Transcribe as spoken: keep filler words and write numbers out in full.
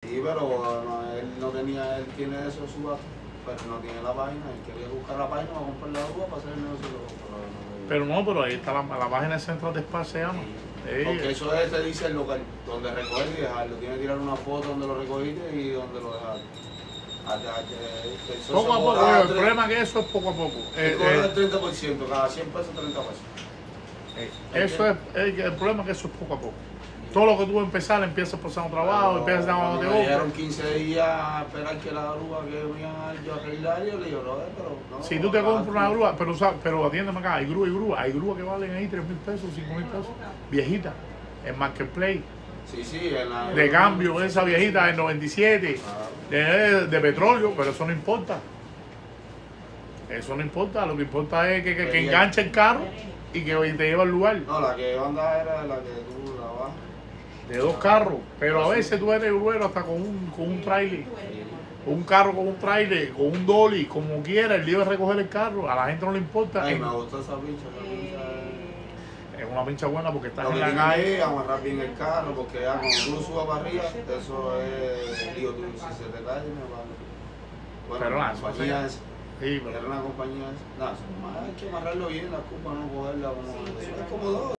Sí, pero no, él no tenía, él tiene eso en su gato, pero no tiene la página, él quería buscar la página para comprar la grúa para hacer el negocio. Pero no, pero ahí está la, la página de Central Dispatch se llama. Sí. Porque eso es, te dice el local, donde recoger y dejarlo. Tienes que tirar una foto donde lo recogiste y donde lo dejaste. Poco a poco, el problema es que eso es poco a poco. Eh, eh, el treinta por ciento, cada cien pesos, treinta pesos. Eh, eso es, el, el problema es que eso es poco a poco. Todo lo que tú empezar, empiezas por hacer un trabajo, empiezas a hacer un trabajo. Me dieron quince días a esperar que la grúa que venía yo a arreglar, yo le digo, no, pero no. Si tú te compras una grúa, pero, pero atiéndeme acá, hay grúa y grúa, hay grúa que valen ahí tres mil pesos, cinco mil pesos, viejita, en Marketplace. Sí, sí, en la, de cambio, esa viejita del noventa y siete, de, de petróleo, pero eso no importa. Eso no importa, lo que importa es que, que, que enganche el carro y que te lleva al lugar. No, la que anda era la que tú la vas. De dos carros, pero a veces tú eres gruero hasta con un, con un trailer. Un carro con un trailer, con un dolly, como quiera, el lío es recoger el carro, a la gente no le importa. Ay, me gusta esa pincha, esa pincha es una pincha buena porque estás lo en que la calle. Amarrar bien el carro, porque ya cuando tú lo subas para arriba, eso es lío, tú, si se te cae, me va. Bueno, pero la nada, compañía es, sí, pero era una compañía es, nada, hay que amarrarlo bien, la culpa no cogerla como, eso es como dos.